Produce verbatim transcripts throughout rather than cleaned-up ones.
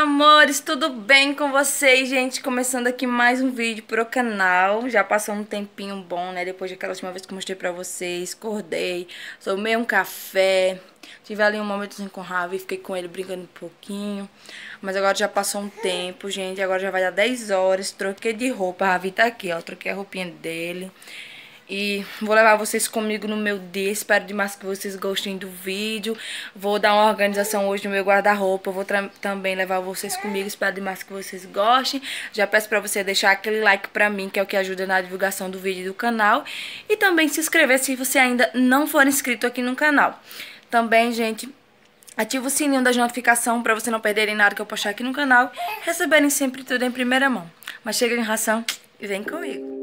amores, tudo bem com vocês, gente? Começando aqui mais um vídeo pro canal. Já passou um tempinho bom, né? Depois daquela última vez que eu mostrei pra vocês. Acordei, tomei um café. Tive ali um momentozinho com o Ravi, fiquei com ele brincando um pouquinho. Mas agora já passou um tempo, gente. Agora já vai dar dez horas. Troquei de roupa. A Ravi tá aqui, ó. Troquei a roupinha dele. E vou levar vocês comigo no meu dia. Espero demais que vocês gostem do vídeo. Vou dar uma organização hoje no meu guarda-roupa. Vou também levar vocês comigo. Espero demais que vocês gostem. Já peço pra você deixar aquele like pra mim, que é o que ajuda na divulgação do vídeo do canal. E também se inscrever se você ainda não for inscrito aqui no canal. Também, gente, ativa o sininho das notificações pra você não perderem nada que eu postar aqui no canal. Receberem sempre tudo em primeira mão. Mas chega de ração e vem comigo.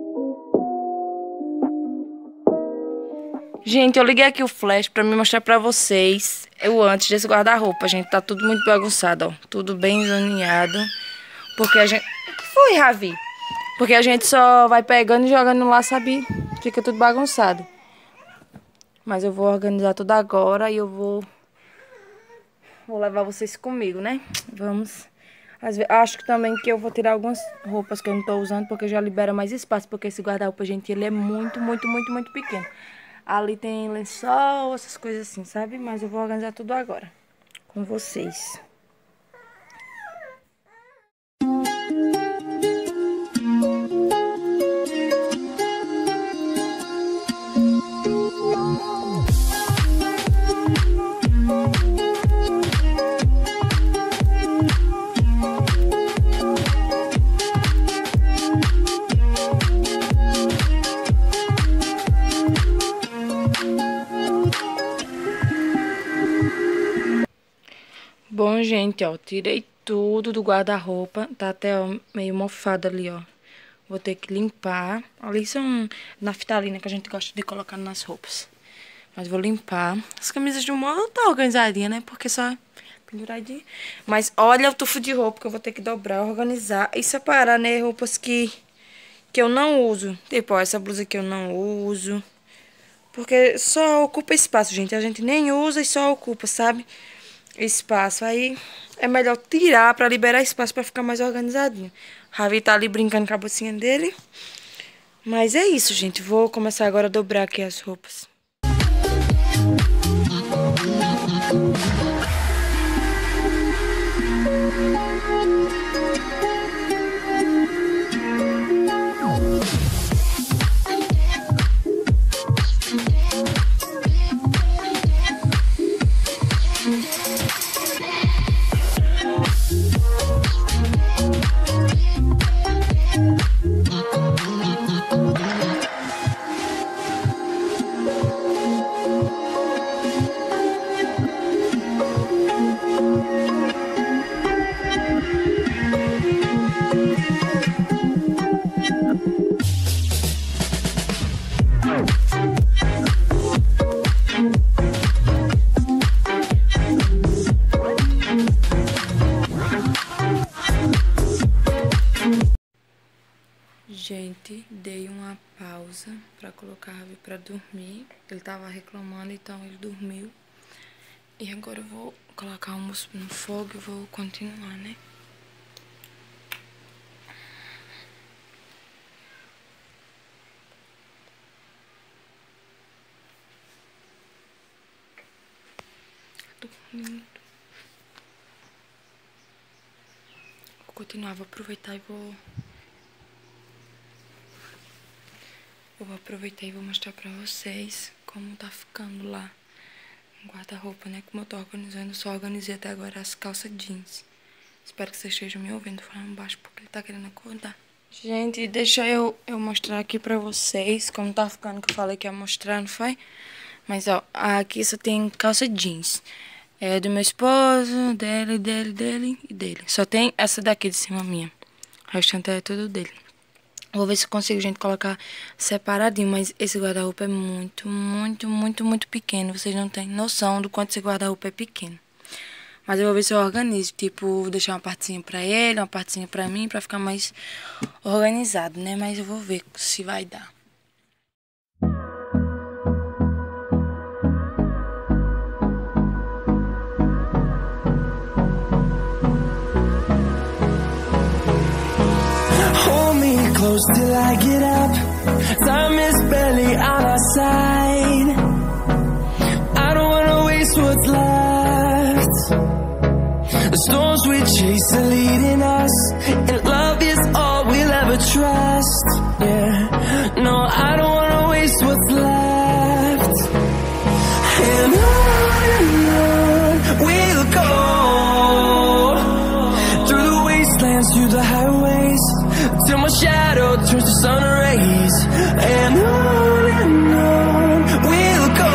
Gente, eu liguei aqui o flash pra me mostrar pra vocês o antes desse guarda-roupa, gente. Tá tudo muito bagunçado, ó. Tudo bem zoneado. Porque a gente... O que foi, Ravi? Porque a gente só vai pegando e jogando lá, sabe? Fica tudo bagunçado. Mas eu vou organizar tudo agora e eu vou... Vou levar vocês comigo, né? Vamos... Acho que também que eu vou tirar algumas roupas que eu não tô usando, porque já libera mais espaço. Porque esse guarda-roupa, gente, ele é muito, muito, muito, muito pequeno. Ali tem lençol, essas coisas assim, sabe? Mas eu vou organizar tudo agora com vocês. Bom, gente, ó, tirei tudo do guarda-roupa. Tá até ó, meio mofado ali, ó. Vou ter que limpar. Ali são naftalina que a gente gosta de colocar nas roupas. Mas vou limpar. As camisas de humor tá organizadinha, né? Porque só penduradinha. Mas olha o tufo de roupa que eu vou ter que dobrar, organizar e separar, né? Roupas que, que eu não uso. Tipo, ó, essa blusa que eu não uso. Porque só ocupa espaço, gente. A gente nem usa e só ocupa, sabe? Espaço, aí é melhor tirar pra liberar espaço pra ficar mais organizadinho. Ravi tá ali brincando com a bolsinha dele. Mas é isso, gente. Vou começar agora a dobrar aqui as roupas. Gente, dei uma pausa pra colocar a Ravi pra dormir. Ele tava reclamando, então ele dormiu. E agora eu vou colocar o almoço no fogo e vou continuar, né? Dormindo. Vou continuar, vou aproveitar e vou... Eu vou aproveitar e vou mostrar pra vocês como tá ficando lá no guarda-roupa, né? Como eu tô organizando, eu só organizei até agora as calças jeans. Espero que vocês estejam me ouvindo falando baixo, porque ele tá querendo acordar. Gente, deixa eu, eu mostrar aqui pra vocês como tá ficando, que eu falei que ia mostrar, não foi? Mas, ó, aqui só tem calça jeans. É do meu esposo, dele, dele, dele e dele. Só tem essa daqui de cima minha. O restante é tudo dele. Vou ver se consigo, gente, colocar separadinho. Mas esse guarda-roupa é muito, muito, muito, muito pequeno. Vocês não têm noção do quanto esse guarda-roupa é pequeno. Mas eu vou ver se eu organizo. Tipo, vou deixar uma partezinha pra ele, uma partezinha pra mim, pra ficar mais organizado, né? Mas eu vou ver se vai dar. hours till I get up. Time is barely on our side. I don't wanna waste what's left. The storms we chase are leading us, and love is all we'll ever trust. Yeah, no, I don't wanna waste what's left. And on and on we'll go, through the wastelands, through the highways, till my shadow turns to sun rays. And on and on we'll go,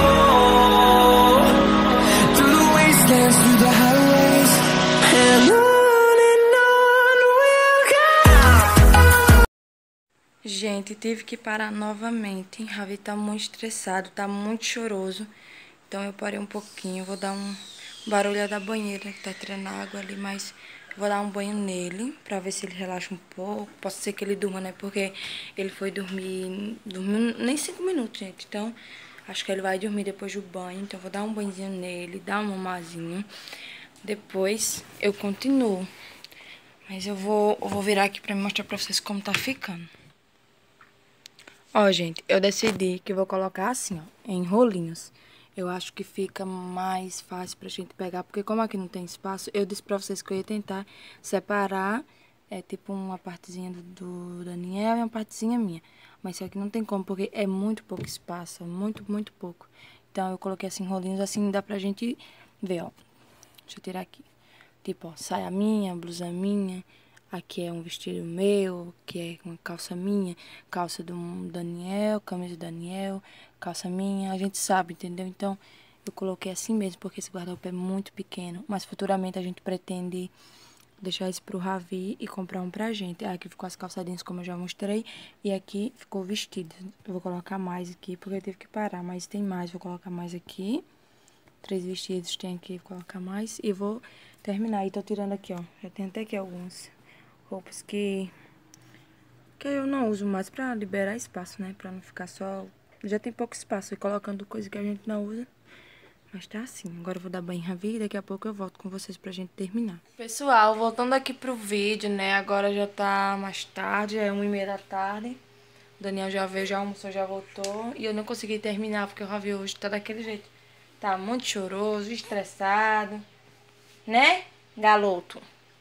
through the wastelands, through the highways, and on and on we'll go. Gente, tive que parar novamente. Ravi tá muito estressado, tá muito choroso. Então eu parei um pouquinho, vou dar um barulho da banheira, que tá tirando água ali, mas vou dar um banho nele, pra ver se ele relaxa um pouco. Pode ser que ele durma, né, porque ele foi dormir, dormiu nem cinco minutos, gente. Então, acho que ele vai dormir depois do banho. Então, vou dar um banhozinho nele, dar um mamazinho. Depois, eu continuo. Mas eu vou, eu vou virar aqui pra mostrar pra vocês como tá ficando. Ó, gente, eu decidi que eu vou colocar assim, ó, em rolinhos. Eu acho que fica mais fácil pra gente pegar, porque como aqui não tem espaço, eu disse pra vocês que eu ia tentar separar, é tipo uma partezinha do, do Daniel e uma partezinha minha. Mas isso aqui não tem como, porque é muito pouco espaço, muito, muito pouco. Então eu coloquei assim rolinhos, assim dá pra gente ver, ó. Deixa eu tirar aqui. Tipo, ó, saia minha, blusa minha. Aqui é um vestido meu, que é uma calça minha, calça do Daniel, camisa do Daniel, calça minha. A gente sabe, entendeu? Então, eu coloquei assim mesmo, porque esse guarda-roupa é muito pequeno. Mas futuramente a gente pretende deixar isso pro Ravi e comprar um pra gente. Aqui ficou as calçadinhas, como eu já mostrei. E aqui ficou o vestido. Eu vou colocar mais aqui, porque eu tive que parar. Mas tem mais, vou colocar mais aqui. Três vestidos tem aqui, vou colocar mais. E vou terminar. E tô tirando aqui, ó. Já tem até aqui alguns roupas que, que eu não uso mais pra liberar espaço, né? Pra não ficar só... Já tem pouco espaço e colocando coisa que a gente não usa. Mas tá assim. Agora eu vou dar banho em Ravi e daqui a pouco eu volto com vocês pra gente terminar. Pessoal, voltando aqui pro vídeo, né? Agora já tá mais tarde, é uma e meia da tarde. O Daniel já veio, já almoçou, já voltou. E eu não consegui terminar porque o Ravi hoje tá daquele jeito. Tá muito choroso, estressado. Né, galoto?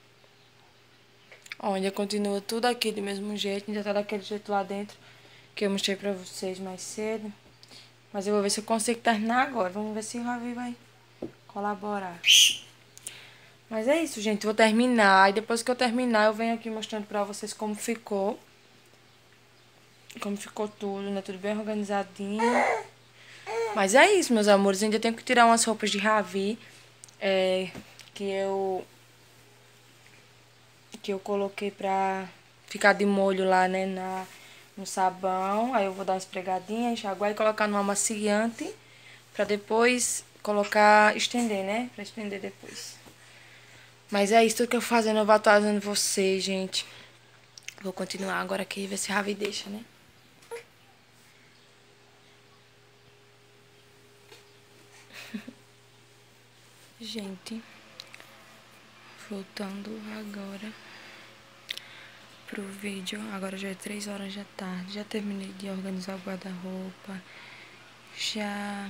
Onde continua tudo aqui do mesmo jeito, ainda tá daquele jeito lá dentro que eu mostrei pra vocês mais cedo. Mas eu vou ver se eu consigo terminar agora. Vamos ver se o Ravi vai colaborar. Mas é isso, gente. Vou terminar. E depois que eu terminar, eu venho aqui mostrando pra vocês como ficou. Como ficou tudo, né? Tudo bem organizadinho. Mas é isso, meus amores. Ainda tenho que tirar umas roupas de Ravi. É, que eu... que eu coloquei pra ficar de molho lá, né, na, no sabão. Aí eu vou dar uma esfregadinha, enxaguar e colocar no amaciante pra depois colocar, estender, né, pra estender depois. Mas é isso que eu fazendo, eu vou atualizando vocês, gente. Vou continuar agora aqui, ver se a Ravi deixa, né. Gente, voltando agora pro vídeo. Agora já é três horas da tarde. Já terminei de organizar o guarda-roupa. Já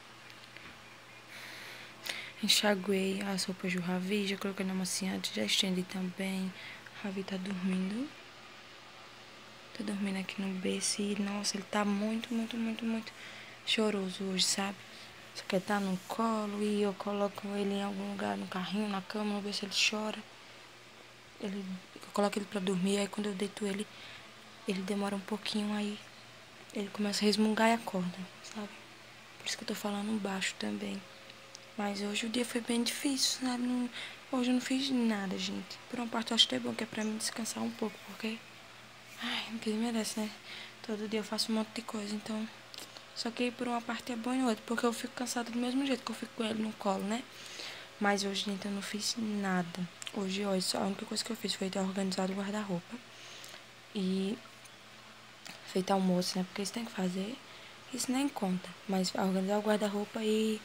enxaguei as roupas do Ravi. Já coloquei na amaciante. Já estendi também. O Ravi tá dormindo. Tá dormindo aqui no berço. E, nossa, ele tá muito, muito, muito, muito choroso hoje, sabe? Só que ele tá no colo e eu coloco ele em algum lugar, no carrinho, na cama, não ver se ele chora. Ele, eu coloco ele pra dormir, aí quando eu deito ele, ele demora um pouquinho, aí ele começa a resmungar e acorda, sabe? Por isso que eu tô falando baixo também. Mas hoje o dia foi bem difícil, sabe? Não, hoje eu não fiz nada, gente. Por uma parte eu acho até bom, que é pra mim descansar um pouco, porque... ai, ninguém merece, né? Todo dia eu faço um monte de coisa, então... Só que por uma parte é bom e outra, porque eu fico cansada do mesmo jeito que eu fico com ele no colo, né? Mas hoje, gente, eu não fiz nada. Hoje, hoje, a única coisa que eu fiz foi ter organizado o guarda-roupa. E feito almoço, né? Porque isso tem que fazer. Isso nem conta. Mas organizar o guarda-roupa e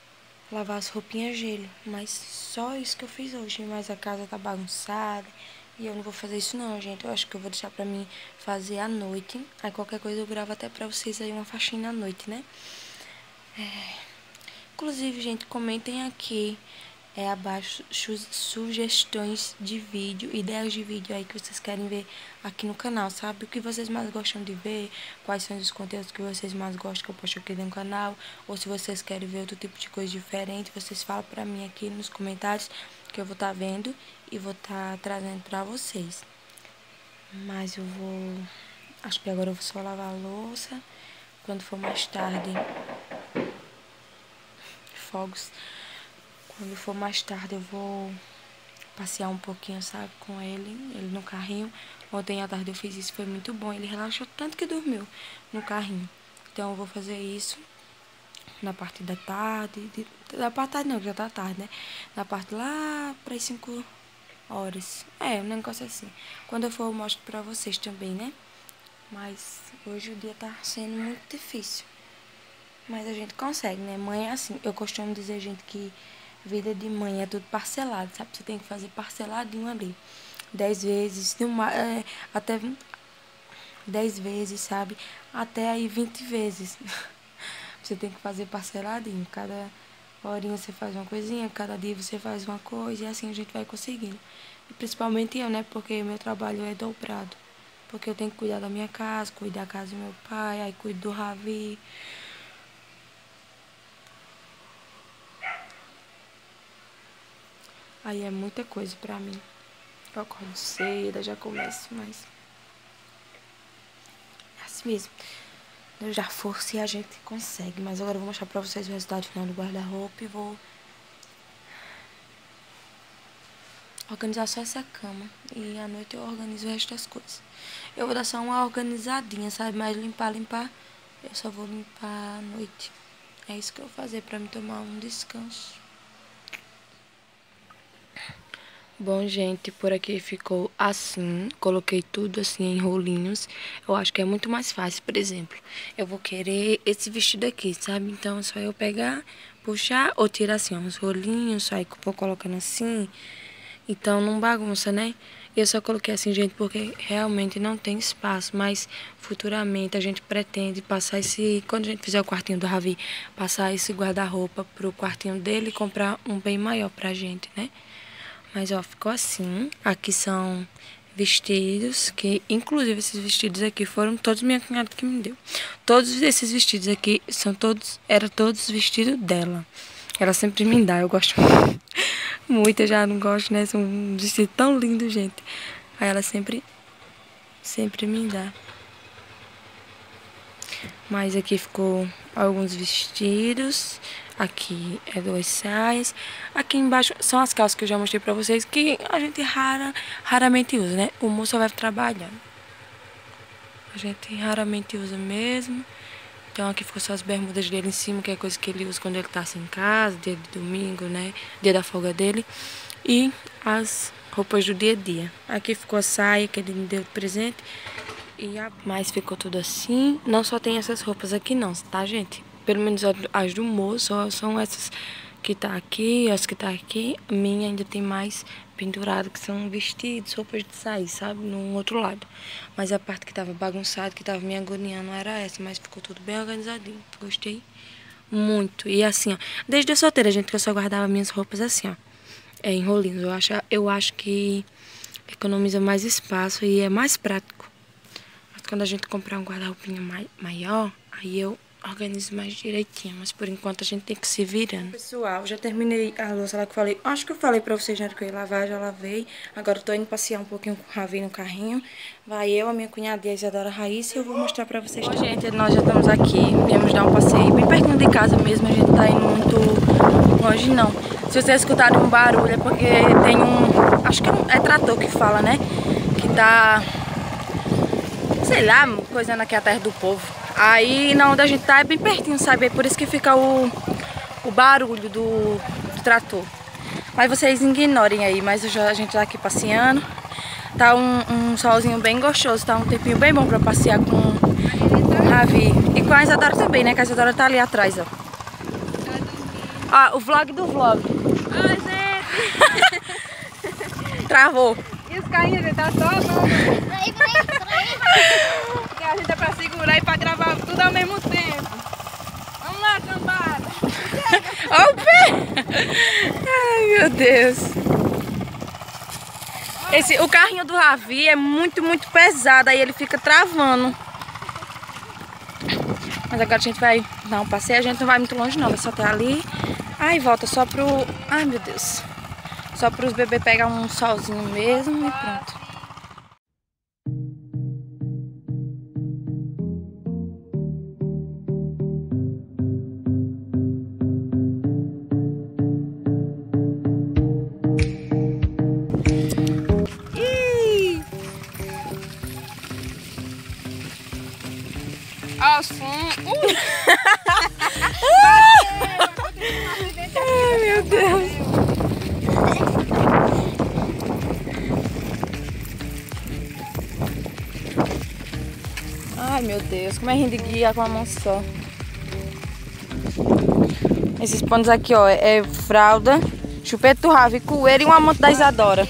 lavar as roupinhas gelo. Mas só isso que eu fiz hoje. Mas a casa tá bagunçada. E eu não vou fazer isso não, gente. Eu acho que eu vou deixar pra mim fazer à noite. Aí qualquer coisa eu gravo até pra vocês aí uma faxina à noite, né? É... Inclusive, gente, comentem aqui é, abaixo sugestões de vídeo, ideias de vídeo aí que vocês querem ver aqui no canal, sabe? O que vocês mais gostam de ver, quais são os conteúdos que vocês mais gostam que eu posto aqui no canal, ou se vocês querem ver outro tipo de coisa diferente, vocês falam pra mim aqui nos comentários que eu vou estar tá vendo e vou estar tá trazendo pra vocês. Mas eu vou... Acho que agora eu vou só lavar a louça. Quando for mais tarde... Fogos. Quando for mais tarde eu vou passear um pouquinho, sabe, com ele, ele no carrinho. Ontem à tarde eu fiz isso, foi muito bom. Ele relaxou tanto que dormiu no carrinho. Então eu vou fazer isso na parte da tarde. De, da parte da tarde não, já tá tarde, né? Na parte lá para as cinco horas. É, um negócio assim. Quando eu for eu mostro pra vocês também, né? Mas hoje o dia tá sendo muito difícil. Mas a gente consegue, né? Mãe é assim. Eu costumo dizer, gente, que vida de mãe é tudo parcelado, sabe? Você tem que fazer parceladinho ali. Dez vezes, uma, é, até dez vezes, sabe? Até aí vinte vezes. Você tem que fazer parceladinho. Cada horinha você faz uma coisinha, cada dia você faz uma coisa. E assim a gente vai conseguindo. E principalmente eu, né? Porque meu trabalho é dobrado. Porque eu tenho que cuidar da minha casa, cuidar da casa do meu pai, aí cuido do Ravi. Aí é muita coisa pra mim. Eu acordo cedo, já começo, mas... É assim mesmo. Eu já forço e a gente consegue. Mas agora eu vou mostrar pra vocês o resultado final do guarda-roupa e vou... organizar só essa cama. E à noite eu organizo o resto das coisas. Eu vou dar só uma organizadinha, sabe? Mas limpar, limpar... Eu só vou limpar à noite. É isso que eu vou fazer pra me tomar um descanso. Bom, gente, por aqui ficou assim. Coloquei tudo assim em rolinhos. Eu acho que é muito mais fácil. Por exemplo, eu vou querer esse vestido aqui, sabe? Então é só eu pegar, puxar ou tirar assim, ó, uns rolinhos. Só aí que eu vou colocando assim. Então não bagunça, né? Eu só coloquei assim, gente, porque realmente não tem espaço. Mas futuramente a gente pretende passar esse... Quando a gente fizer o quartinho do Ravi, passar esse guarda-roupa pro quartinho dele e comprar um bem maior pra gente, né? Mas, ó, ficou assim. Aqui são vestidos, que inclusive esses vestidos aqui foram todos minha cunhada que me deu. Todos esses vestidos aqui são todos, era todos vestidos dela. Ela sempre me dá, eu gosto muito, eu já não gosto, né? São um vestido tão lindo, gente. Aí ela sempre, sempre me dá. Mas aqui ficou alguns vestidos. Aqui é duas saias. Aqui embaixo são as calças que eu já mostrei pra vocês, que a gente rara, raramente usa, né? O moço vai trabalhando. A gente raramente usa mesmo. Então aqui ficou só as bermudas dele em cima, que é coisa que ele usa quando ele tá assim em casa, dia de domingo, né? Dia da folga dele. E as roupas do dia a dia. Aqui ficou a saia que ele me deu de presente. E a... Mas ficou tudo assim. Não só tem essas roupas aqui não, tá, gente? Pelo menos as do moço, ó, são essas que tá aqui, as que tá aqui. A minha ainda tem mais pendurado, que são vestidos, roupas de sair, sabe? No outro lado. Mas a parte que tava bagunçada, que tava me agoniando, era essa. Mas ficou tudo bem organizadinho. Gostei muito. E assim, ó, desde a solteira, gente, que eu só guardava minhas roupas assim, ó. É, em rolinhos. Eu acho, eu acho que economiza mais espaço e é mais prático. Mas quando a gente comprar um guarda-roupinha maior, aí eu... organizo mais direitinho, mas por enquanto a gente tem que se virando. Pessoal, já terminei a louça lá que eu falei. Acho que eu falei pra vocês já que eu ia lavar, já lavei. Agora eu tô indo passear um pouquinho com o Ravi no carrinho. Vai eu, a minha cunhada e a Isadora Raíssa, e eu vou mostrar pra vocês. Bom, gente, nós já estamos aqui. Viemos dar um passeio bem pertinho de casa mesmo. A gente tá indo muito longe, não. Se vocês escutarem um barulho, é porque tem um... Acho que é trator que fala, né? Que tá... sei lá, coisando aqui a terra do povo. Aí, na onde a gente tá, é bem pertinho, sabe? É por isso que fica o, o barulho do, do trator. Mas vocês ignorem aí, mas já, a gente tá aqui passeando. Tá um, um solzinho bem gostoso, tá um tempinho bem bom pra passear com, com o Ravi. E com a Isadora também, né? Que a Isadora tá ali atrás, ó. Ah, o vlog do vlog. Oi, gente! Travou. E os carrinhos, gente, tá só... Porque a gente é pra segurar e pra gravar tudo ao mesmo tempo. Vamos lá, cambada. Olha o pé! Ai, meu Deus. Esse, o carrinho do Ravi é muito, muito pesado, aí ele fica travando. Mas agora a gente vai dar um passeio, a gente não vai muito longe não, vai só até ali. Aí volta só pro... Ai, meu Deus. Só para os bebês pegar um solzinho mesmo e pronto. Ih! Aos fundos. Uh! Ai, meu Deus. Ai, meu Deus, como é rindo de guiar com a mão só. Esses panos aqui, ó, é fralda, chupeta do Ravi, coelho e um amante da Isadora.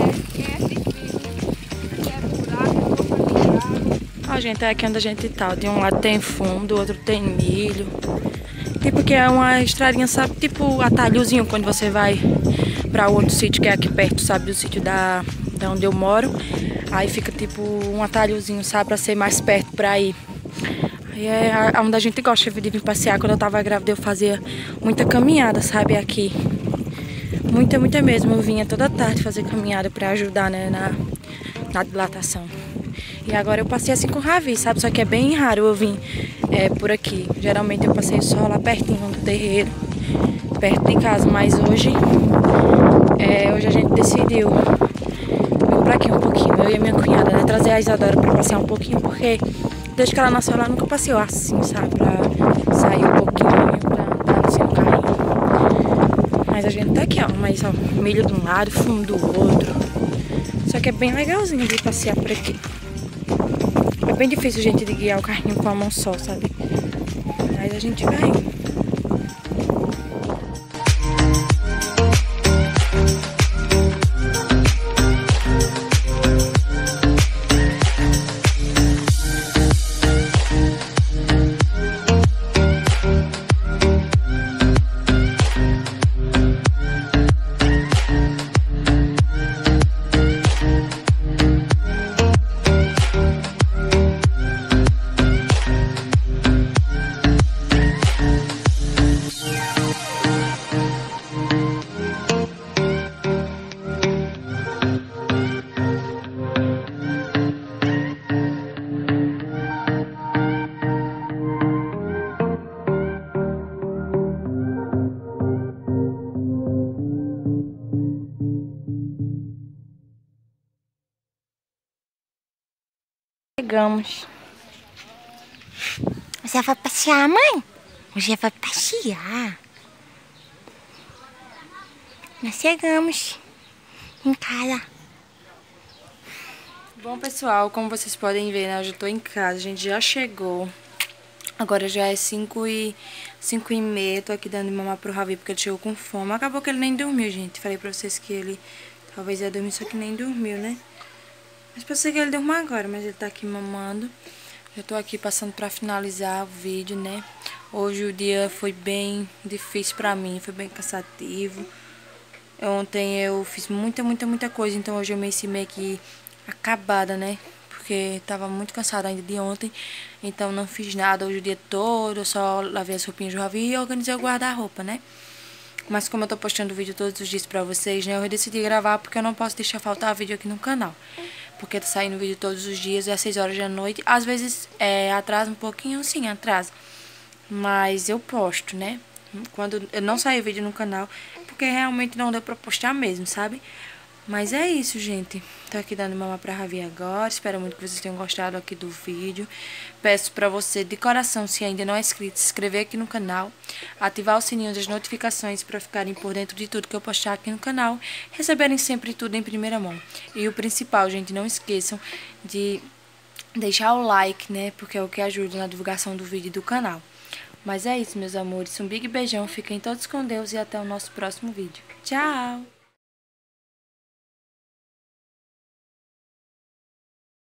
Ó, gente, é aqui onde a gente tá. De um lado tem fundo, do outro tem milho. Tipo que é uma estradinha, sabe? Tipo atalhozinho quando você vai pra outro sítio que é aqui perto, sabe? Do sítio da, da onde eu moro. Aí fica tipo um atalhozinho, sabe? Pra ser mais perto pra ir. Aí é onde a gente gosta de vir passear. Quando eu tava grávida eu fazia muita caminhada, sabe? Aqui. Muita, muita mesmo. Eu vinha toda tarde fazer caminhada pra ajudar, né? Na, na dilatação. E agora eu passei assim com o Ravi, sabe? Só que é bem raro eu vir é, por aqui. Geralmente eu passei só lá pertinho do terreiro, perto de casa. Mas hoje, é, hoje a gente decidiu vir por aqui um pouquinho. Eu e a minha cunhada, né? Trazer a Isadora pra passear um pouquinho, porque desde que ela nasceu, ela nunca passeou assim, sabe? Pra sair um pouquinho, pra andar assim no carrinho. Mas a gente tá aqui, ó. Mas ó, milho de um lado, fundo do outro. Só que é bem legalzinho de passear por aqui. É bem difícil, gente, de guiar o carrinho com a mão só, sabe? Mas a gente vai. Chegamos. Você vai passear, mãe? Você vai passear. Nós chegamos em casa. Bom, pessoal, como vocês podem ver, né? Eu já tô em casa, a gente já chegou. Agora já é cinco e meia, tô aqui dando mamar pro Ravi porque ele chegou com fome. Acabou que ele nem dormiu, gente. Falei pra vocês que ele talvez ia dormir, só que nem dormiu, né? Mas pensei que ele durma agora, mas ele tá aqui mamando. Já tô aqui passando pra finalizar o vídeo, né? Hoje o dia foi bem difícil pra mim, foi bem cansativo. Ontem eu fiz muita, muita, muita coisa, então hoje eu me senti meio que acabada, né? Porque tava muito cansada ainda de ontem, então não fiz nada hoje o dia todo, eu só lavei as roupinhas do Ravi e organizei o guarda-roupa, né? Mas como eu tô postando vídeo todos os dias pra vocês, né? Eu decidi gravar porque eu não posso deixar faltar vídeo aqui no canal. Porque tá saindo vídeo todos os dias, é às seis horas da noite. Às vezes é, atrasa um pouquinho, sim, atrasa. Mas eu posto, né? Quando eu não sair vídeo no canal, porque realmente não deu pra postar mesmo, sabe? Mas é isso, gente. Tô aqui dando mamar pra Ravi agora. Espero muito que vocês tenham gostado aqui do vídeo. Peço pra você, de coração, se ainda não é inscrito, se inscrever aqui no canal. Ativar o sininho das notificações pra ficarem por dentro de tudo que eu postar aqui no canal. Receberem sempre tudo em primeira mão. E o principal, gente, não esqueçam de deixar o like, né? Porque é o que ajuda na divulgação do vídeo do canal. Mas é isso, meus amores. Um big beijão. Fiquem todos com Deus e até o nosso próximo vídeo. Tchau!